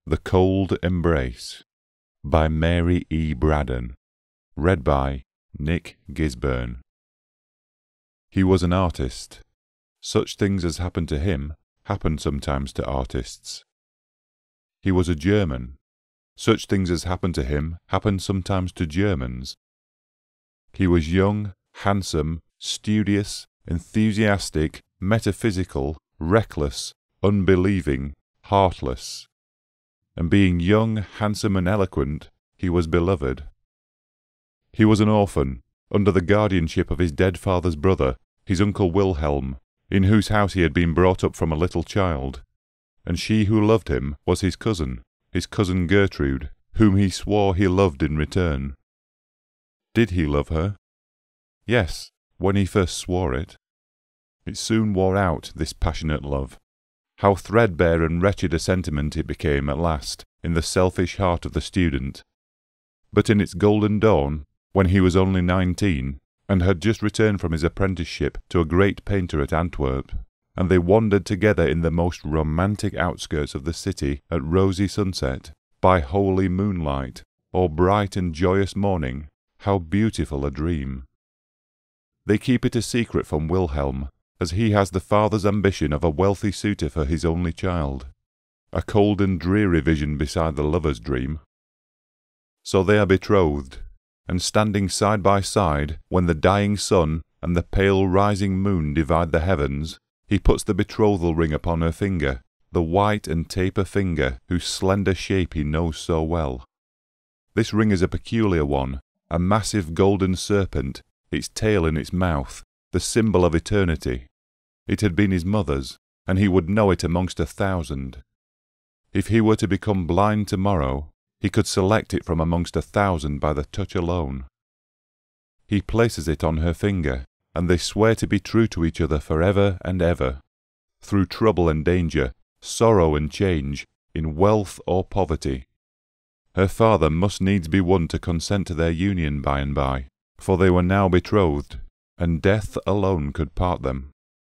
The Cold Embrace by Mary E Braddon. Read by Nick Gisburne. He was an artist. Such things as happened to him happen sometimes to artists. He was a German. Such things as happen to him happen sometimes to Germans. He was young, handsome, studious, enthusiastic, metaphysical, reckless, unbelieving, heartless. And being young, handsome, and eloquent, he was beloved. He was an orphan, under the guardianship of his dead father's brother, his uncle Wilhelm, in whose house he had been brought up from a little child, and she who loved him was his cousin Gertrude, whom he swore he loved in return. Did he love her? Yes, when he first swore it. It soon wore out, this passionate love. How threadbare and wretched a sentiment it became at last in the selfish heart of the student. But in its golden dawn, when he was only 19, and had just returned from his apprenticeship to a great painter at Antwerp, and they wandered together in the most romantic outskirts of the city at rosy sunset, by holy moonlight, or bright and joyous morning, how beautiful a dream! They keep it a secret from Wilhelm, as he has the father's ambition of a wealthy suitor for his only child, a cold and dreary vision beside the lover's dream. So they are betrothed, and standing side by side, when the dying sun and the pale rising moon divide the heavens, he puts the betrothal ring upon her finger, the white and taper finger whose slender shape he knows so well. This ring is a peculiar one, a massive golden serpent, its tail in its mouth, the symbol of eternity. It had been his mother's, and he would know it amongst 1,000. If he were to become blind tomorrow, he could select it from amongst 1,000 by the touch alone. He places it on her finger, and they swear to be true to each other forever and ever, through trouble and danger, sorrow and change, in wealth or poverty. Her father must needs be won to consent to their union by and by, for they were now betrothed, and death alone could part them.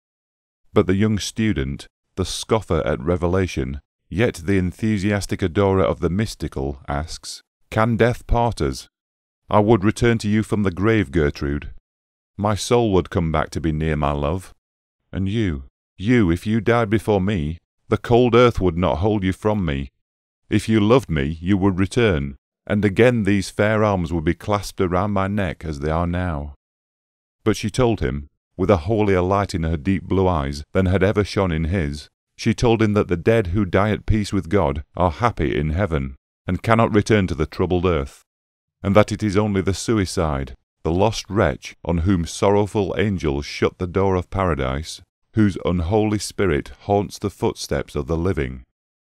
But the young student, the scoffer at revelation, yet the enthusiastic adorer of the mystical, asks, "Can death part us? I would return to you from the grave, Gertrude. My soul would come back to be near my love. And you, if you died before me, the cold earth would not hold you from me. If you loved me, you would return, and again these fair arms would be clasped around my neck as they are now." But she told him, with a holier light in her deep blue eyes than had ever shone in his, she told him that the dead who die at peace with God are happy in heaven, and cannot return to the troubled earth, and that it is only the suicide, the lost wretch on whom sorrowful angels shut the door of paradise, whose unholy spirit haunts the footsteps of the living.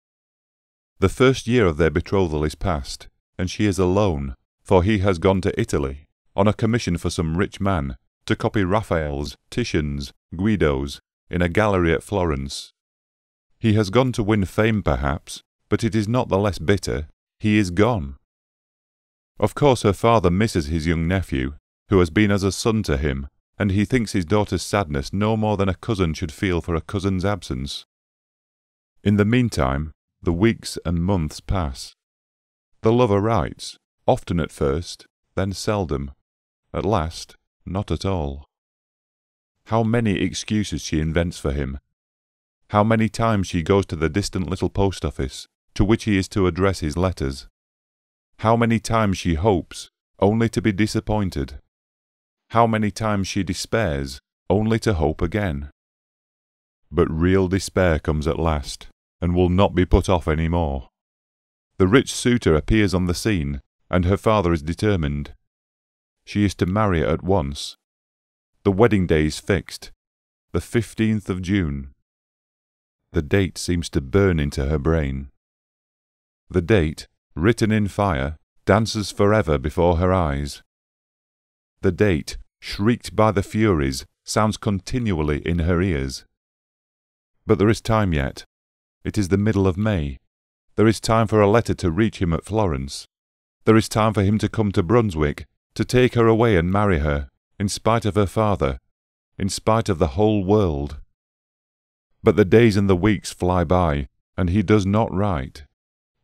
The first year of their betrothal is past, and she is alone, for he has gone to Italy, on a commission for some rich man, to copy Raphael's, Titian's, Guido's, in a gallery at Florence. He has gone to win fame perhaps, but it is not the less bitter. He is gone. Of course her father misses his young nephew, who has been as a son to him, and he thinks his daughter's sadness no more than a cousin should feel for a cousin's absence. In the meantime, the weeks and months pass. The lover writes, often at first, then seldom, at last not at all. How many excuses she invents for him! How many times she goes to the distant little post office, to which he is to address his letters! How many times she hopes, only to be disappointed! How many times she despairs, only to hope again! But real despair comes at last, and will not be put off any more. The rich suitor appears on the scene, and her father is determined. She is to marry at once. The wedding day is fixed, the 15th of June. The date seems to burn into her brain. The date, written in fire, dances forever before her eyes. The date, shrieked by the Furies, sounds continually in her ears. But there is time yet. It is the middle of May. There is time for a letter to reach him at Florence. There is time for him to come to Brunswick, to take her away and marry her, in spite of her father, in spite of the whole world. But the days and the weeks fly by, and he does not write.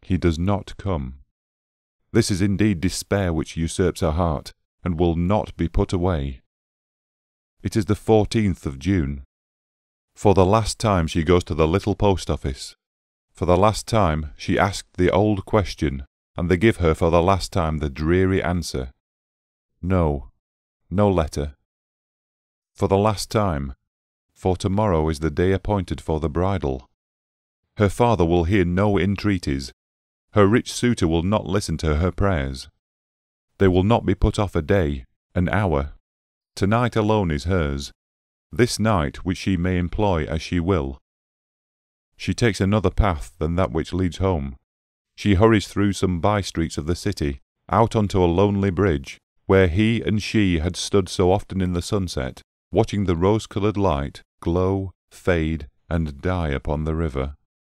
He does not come. This is indeed despair which usurps her heart, and will not be put away. It is the 14th of June. For the last time she goes to the little post office. For the last time she asked the old question, and they give her for the last time the dreary answer. No, no letter. For the last time, for tomorrow is the day appointed for the bridal. Her father will hear no entreaties. Her rich suitor will not listen to her prayers. They will not be put off a day, an hour. Tonight alone is hers, this night which she may employ as she will. She takes another path than that which leads home. She hurries through some by-streets of the city, out onto a lonely bridge, where he and she had stood so often in the sunset, watching the rose-coloured light glow, fade, and die upon the river.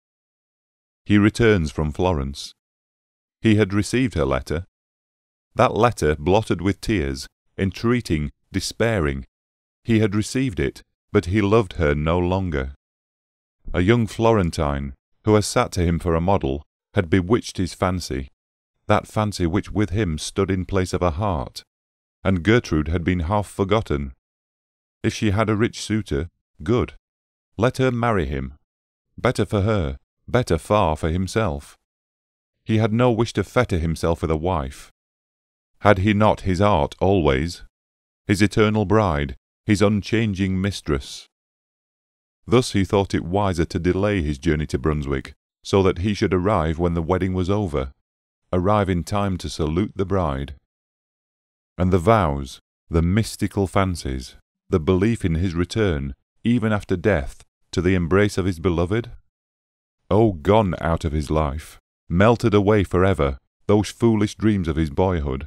He returns from Florence. He had received her letter. That letter blotted with tears, entreating, despairing. He had received it, but he loved her no longer. A young Florentine, who has sat to him for a model, had bewitched his fancy, that fancy which with him stood in place of a heart, and Gertrude had been half forgotten. If she had a rich suitor, good. Let her marry him. Better for her, better far for himself. He had no wish to fetter himself with a wife. Had he not his art always, his eternal bride, his unchanging mistress? Thus he thought it wiser to delay his journey to Brunswick, so that he should arrive when the wedding was over, arrive in time to salute the bride. And the vows, the mystical fancies, the belief in his return, even after death, to the embrace of his beloved? Oh, gone out of his life, melted away forever, those foolish dreams of his boyhood.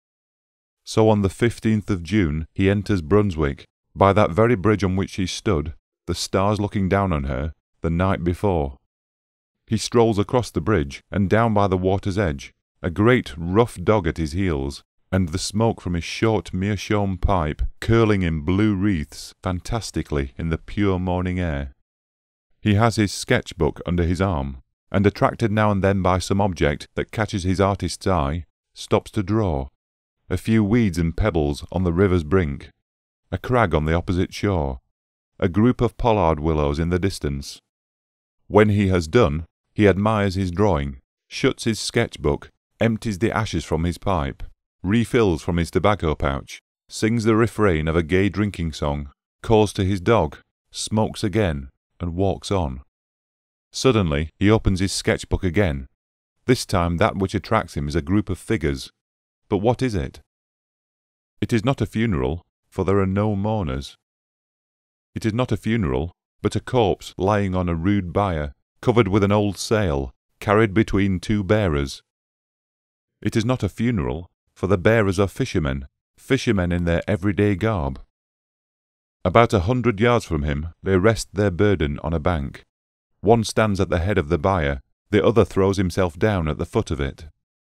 So on the 15th of June he enters Brunswick, by that very bridge on which she stood, the stars looking down on her, the night before. He strolls across the bridge, and down by the water's edge, a great rough dog at his heels, and the smoke from his short meerschaum pipe curling in blue wreaths fantastically in the pure morning air. He has his sketch-book under his arm, and attracted now and then by some object that catches his artist's eye, stops to draw. A few weeds and pebbles on the river's brink, a crag on the opposite shore, a group of pollard willows in the distance. When he has done, he admires his drawing, shuts his sketch-book, empties the ashes from his pipe, refills from his tobacco pouch, sings the refrain of a gay drinking song, calls to his dog, smokes again, and walks on. Suddenly he opens his sketch-book again. This time that which attracts him is a group of figures. But what is it? It is not a funeral, for there are no mourners. It is not a funeral, but a corpse lying on a rude bier, covered with an old sail, carried between two bearers. It is not a funeral, for the bearers are fishermen, fishermen in their everyday garb. About 100 yards from him they rest their burden on a bank. One stands at the head of the bier, the other throws himself down at the foot of it.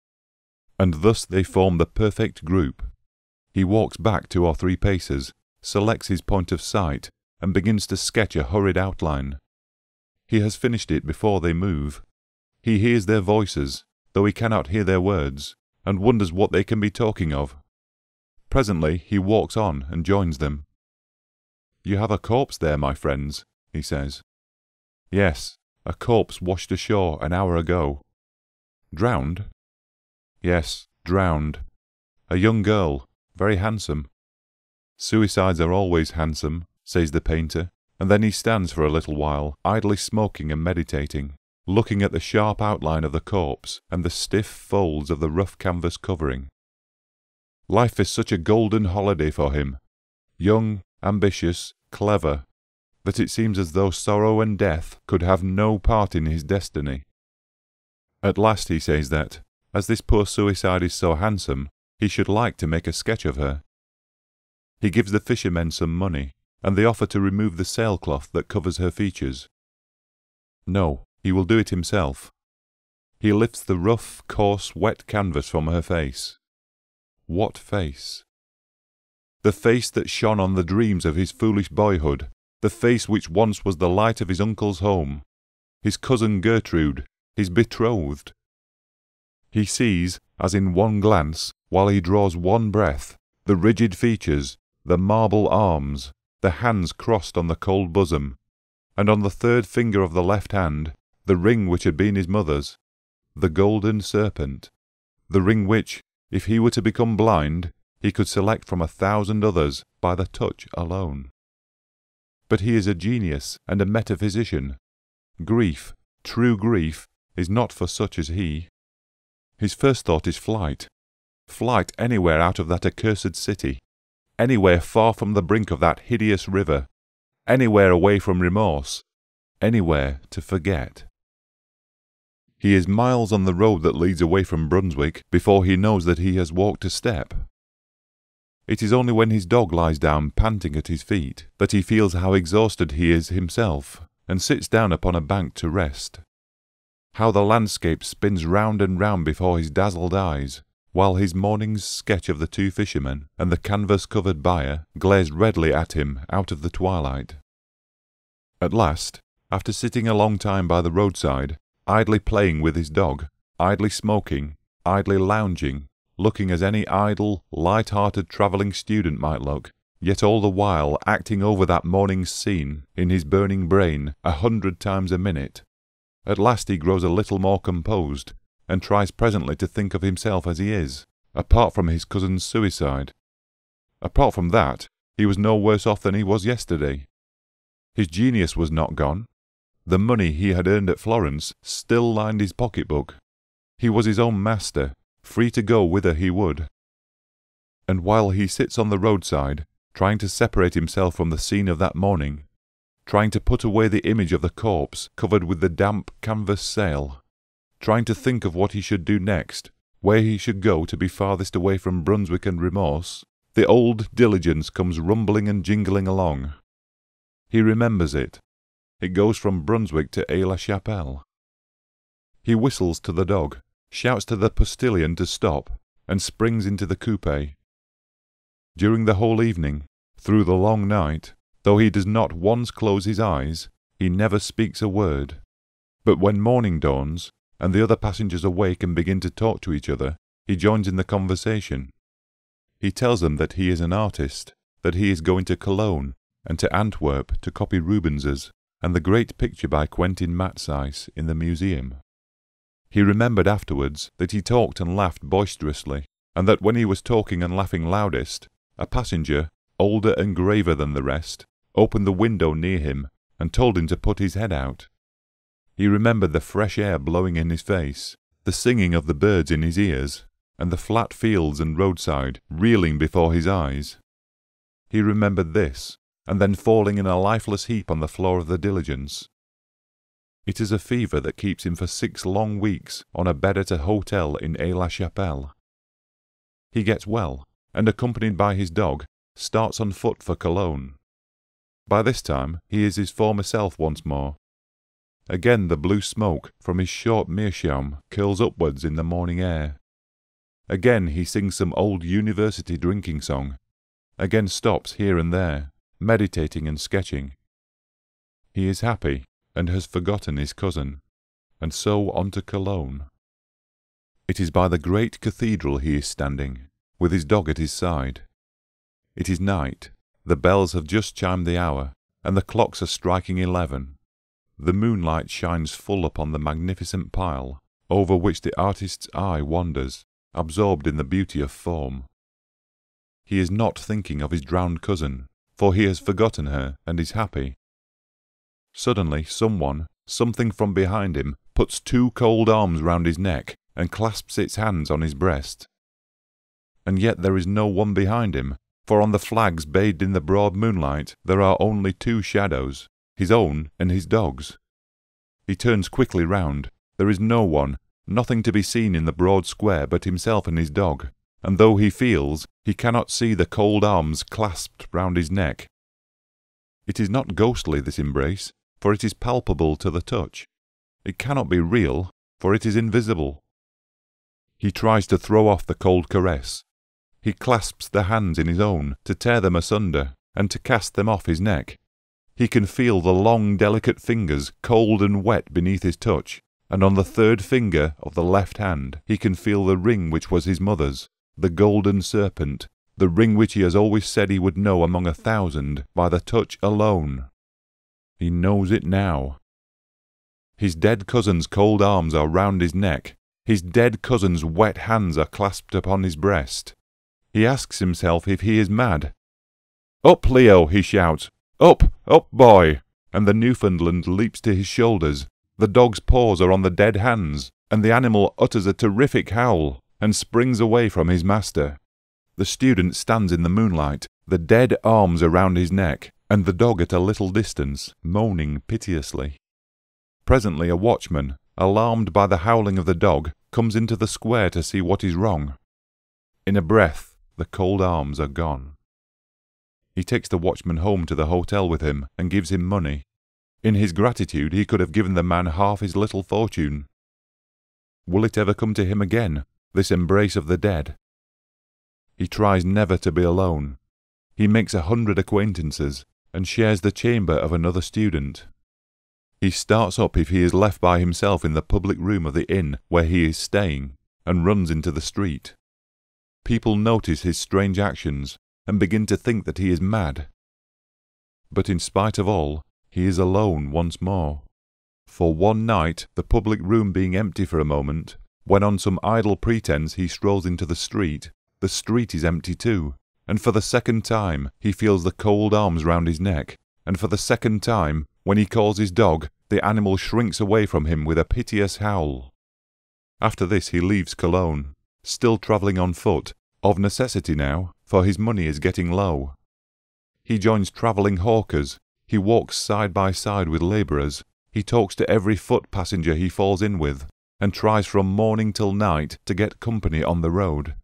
And thus they form the perfect group. He walks back 2 or 3 paces, selects his point of sight, and begins to sketch a hurried outline. He has finished it before they move. He hears their voices, though he cannot hear their words, and wonders what they can be talking of. Presently he walks on and joins them. "You have a corpse there, my friends," he says. "Yes, a corpse washed ashore an hour ago." "Drowned?" "Yes, drowned. A young girl, very handsome." "Suicides are always handsome," says the painter, and then he stands for a little while, idly smoking and meditating, looking at the sharp outline of the corpse and the stiff folds of the rough canvas covering. Life is such a golden holiday for him, young, ambitious, clever, that it seems as though sorrow and death could have no part in his destiny. At last he says that, as this poor suicide is so handsome, he should like to make a sketch of her. He gives the fishermen some money, and they offer to remove the sailcloth that covers her features. No, he will do it himself. He lifts the rough, coarse, wet canvas from her face. What face? The face that shone on the dreams of his foolish boyhood, the face which once was the light of his uncle's home, his cousin Gertrude, his betrothed, He sees, as in one glance, while he draws one breath, the rigid features, the marble arms, the hands crossed on the cold bosom, and on the third finger of the left hand, the ring which had been his mother's, the golden serpent, the ring which, if he were to become blind, he could select from 1,000 others by the touch alone. But he is a genius and a metaphysician. Grief, true grief, is not for such as he. His first thought is flight. Flight anywhere out of that accursed city, anywhere far from the brink of that hideous river, anywhere away from remorse, anywhere to forget. He is miles on the road that leads away from Brunswick before he knows that he has walked a step. It is only when his dog lies down panting at his feet that he feels how exhausted he is himself, and sits down upon a bank to rest. How the landscape spins round and round before his dazzled eyes, while his morning's sketch of the two fishermen and the canvas-covered byre glares redly at him out of the twilight. At last, after sitting a long time by the roadside, idly playing with his dog, idly smoking, idly lounging, looking as any idle, light-hearted travelling student might look, yet all the while acting over that morning's scene in his burning brain 100 times a minute, at last he grows a little more composed, and tries presently to think of himself as he is, apart from his cousin's suicide. Apart from that, he was no worse off than he was yesterday. His genius was not gone. The money he had earned at Florence still lined his pocketbook. He was his own master, free to go whither he would. And while he sits on the roadside, trying to separate himself from the scene of that morning, trying to put away the image of the corpse covered with the damp canvas sail, trying to think of what he should do next, where he should go to be farthest away from Brunswick and remorse, the old diligence comes rumbling and jingling along. He remembers it. It goes from Brunswick to Aix-la-Chapelle. He whistles to the dog, shouts to the postilion to stop, and springs into the coupe. During the whole evening, through the long night, though he does not once close his eyes, he never speaks a word. But when morning dawns, and the other passengers awake and begin to talk to each other, he joins in the conversation. He tells them that he is an artist, that he is going to Cologne and to Antwerp to copy Rubens's and the great picture by Quentin Matsys in the museum. He remembered afterwards that he talked and laughed boisterously, and that when he was talking and laughing loudest, a passenger, older and graver than the rest, opened the window near him and told him to put his head out. He remembered the fresh air blowing in his face, the singing of the birds in his ears, and the flat fields and roadside reeling before his eyes. He remembered this, and then falling in a lifeless heap on the floor of the diligence. It is a fever that keeps him for 6 long weeks on a bed at a hotel in Aix-la-Chapelle. He gets well, and accompanied by his dog, starts on foot for Cologne. By this time he is his former self once more. Again the blue smoke from his short meerschaum curls upwards in the morning air. Again he sings some old university drinking song. Again stops here and there, meditating and sketching. He is happy, and has forgotten his cousin, and so on to Cologne. It is by the great cathedral he is standing, with his dog at his side. It is night, the bells have just chimed the hour, and the clocks are striking 11. The moonlight shines full upon the magnificent pile, over which the artist's eye wanders, absorbed in the beauty of form. He is not thinking of his drowned cousin, for he has forgotten her and is happy. Suddenly something from behind him, puts 2 cold arms round his neck and clasps its hands on his breast. And yet there is no one behind him, for on the flags bathed in the broad moonlight there are only 2 shadows, his own and his dog's. He turns quickly round. There is no one, nothing to be seen in the broad square but himself and his dog, and though he feels, he cannot see the cold arms clasped round his neck. It is not ghostly, this embrace, for it is palpable to the touch. It cannot be real, for it is invisible. He tries to throw off the cold caress. He clasps the hands in his own to tear them asunder and to cast them off his neck. He can feel the long, delicate fingers cold and wet beneath his touch, and on the third finger of the left hand he can feel the ring which was his mother's, the golden serpent, the ring which he has always said he would know among 1,000 by the touch alone. He knows it now. His dead cousin's cold arms are round his neck. His dead cousin's wet hands are clasped upon his breast. He asks himself if he is mad. "Up, Leo!" he shouts. "Up, up, boy!" And the Newfoundland leaps to his shoulders. The dog's paws are on the dead hands, and the animal utters a terrific howl and springs away from his master. The student stands in the moonlight, the dead arms around his neck, and the dog at a little distance, moaning piteously. Presently a watchman, alarmed by the howling of the dog, comes into the square to see what is wrong. In a breath, the cold arms are gone. He takes the watchman home to the hotel with him and gives him money. In his gratitude he could have given the man half his little fortune. Will it ever come to him again, this embrace of the dead? He tries never to be alone. He makes 100 acquaintances, and shares the chamber of another student. He starts up if he is left by himself in the public room of the inn where he is staying, and runs into the street. People notice his strange actions, and begin to think that he is mad. But in spite of all, he is alone once more. For one night, the public room being empty for a moment, when on some idle pretence he strolls into the street is empty too, and for the second time he feels the cold arms round his neck, and for the second time, when he calls his dog, the animal shrinks away from him with a piteous howl. After this he leaves Cologne, still travelling on foot, of necessity now, for his money is getting low. He joins travelling hawkers, he walks side by side with labourers, he talks to every foot passenger he falls in with, and tries from morning till night to get company on the road.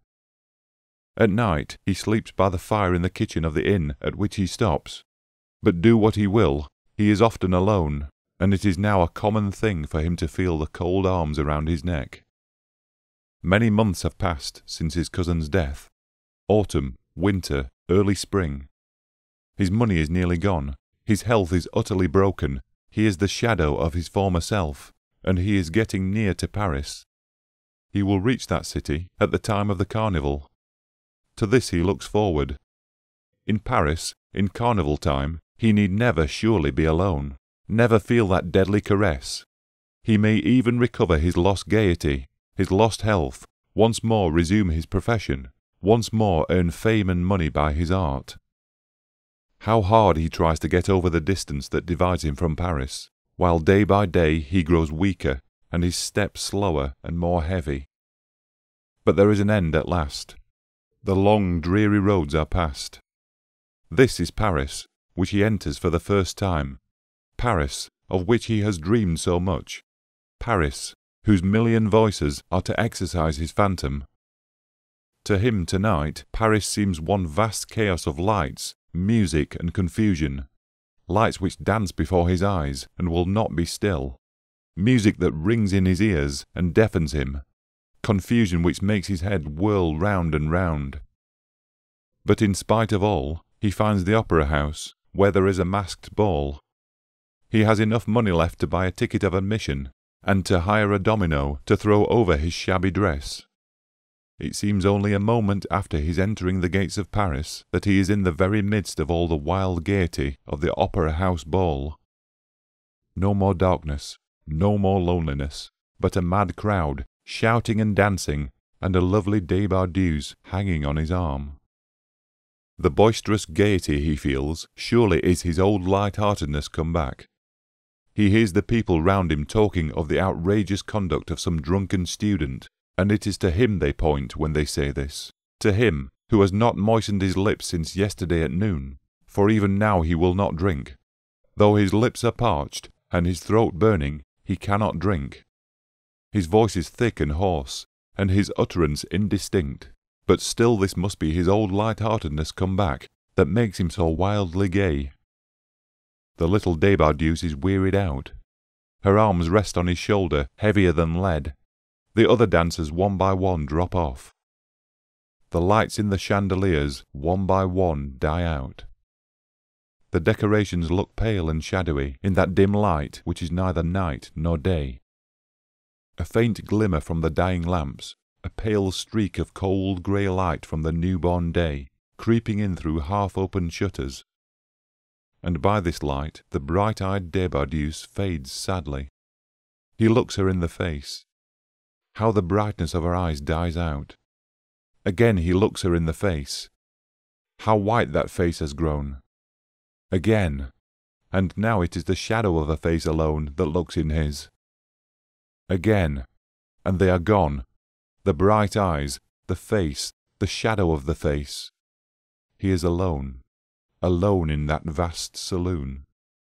At night he sleeps by the fire in the kitchen of the inn at which he stops. But do what he will, he is often alone, and it is now a common thing for him to feel the cold arms around his neck. Many months have passed since his cousin's death. Autumn, winter, early spring. His money is nearly gone, his health is utterly broken, he is the shadow of his former self, and he is getting near to Paris. He will reach that city at the time of the carnival. To this he looks forward. In Paris, in carnival time, he need never surely be alone, never feel that deadly caress. He may even recover his lost gaiety, his lost health, once more resume his profession, once more earn fame and money by his art. How hard he tries to get over the distance that divides him from Paris, while day by day he grows weaker and his step slower and more heavy. But there is an end at last. The long, dreary roads are past. This is Paris, which he enters for the first time. Paris, of which he has dreamed so much. Paris, whose million voices are to exercise his phantom. To him tonight, Paris seems one vast chaos of lights, music and confusion. Lights which dance before his eyes and will not be still. Music that rings in his ears and deafens him. Confusion which makes his head whirl round and round. But in spite of all, he finds the opera house, where there is a masked ball. He has enough money left to buy a ticket of admission, and to hire a domino to throw over his shabby dress. It seems only a moment after his entering the gates of Paris that he is in the very midst of all the wild gaiety of the opera house ball. No more darkness, no more loneliness, but a mad crowd, shouting and dancing, and a lovely débardeuse hanging on his arm. The boisterous gaiety he feels surely is his old light-heartedness come back. He hears the people round him talking of the outrageous conduct of some drunken student, and it is to him they point when they say this, to him who has not moistened his lips since yesterday at noon, for even now he will not drink. Though his lips are parched, and his throat burning, he cannot drink. His voice is thick and hoarse, and his utterance indistinct, but still this must be his old light-heartedness come back, that makes him so wildly gay. The little débardeuse is wearied out. Her arms rest on his shoulder, heavier than lead. The other dancers one by one drop off. The lights in the chandeliers one by one die out. The decorations look pale and shadowy in that dim light which is neither night nor day. a faint glimmer from the dying lamps, a pale streak of cold grey light from the newborn day, creeping in through half-opened shutters. And by this light the bright-eyed Débardeuse fades sadly. He looks her in the face. How the brightness of her eyes dies out. Again he looks her in the face. How white that face has grown. Again, and now it is the shadow of a face alone that looks in his. Again, and they are gone, the bright eyes, the face, the shadow of the face. He is alone, alone in that vast saloon.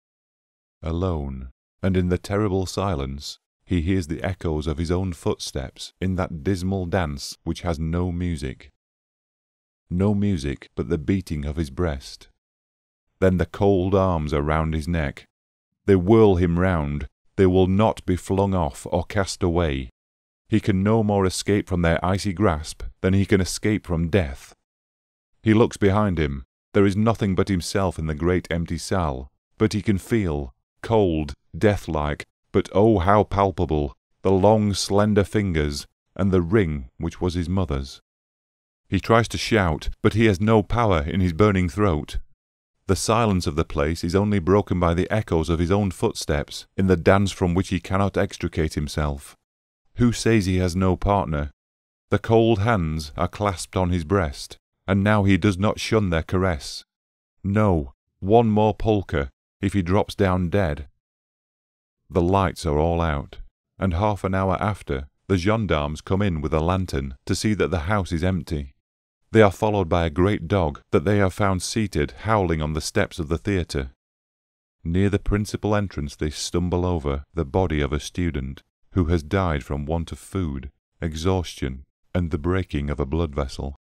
Alone, and in the terrible silence he hears the echoes of his own footsteps in that dismal dance which has no music. No music but the beating of his breast. Then the cold arms are round his neck. They whirl him round. They will not be flung off or cast away. He can no more escape from their icy grasp than he can escape from death. He looks behind him. There is nothing but himself in the great empty salle, but he can feel, cold, death-like, but oh how palpable, the long slender fingers, and the ring which was his mother's. He tries to shout, but he has no power in his burning throat. The silence of the place is only broken by the echoes of his own footsteps in the dance from which he cannot extricate himself. Who says he has no partner? The cold hands are clasped on his breast, and now he does not shun their caress. No, one more polka, if he drops down dead. The lights are all out, and half an hour after, the gendarmes come in with a lantern to see that the house is empty. They are followed by a great dog that they have found seated howling on the steps of the theatre. Near the principal entrance they stumble over the body of a student who has died from want of food, exhaustion, and the breaking of a blood vessel.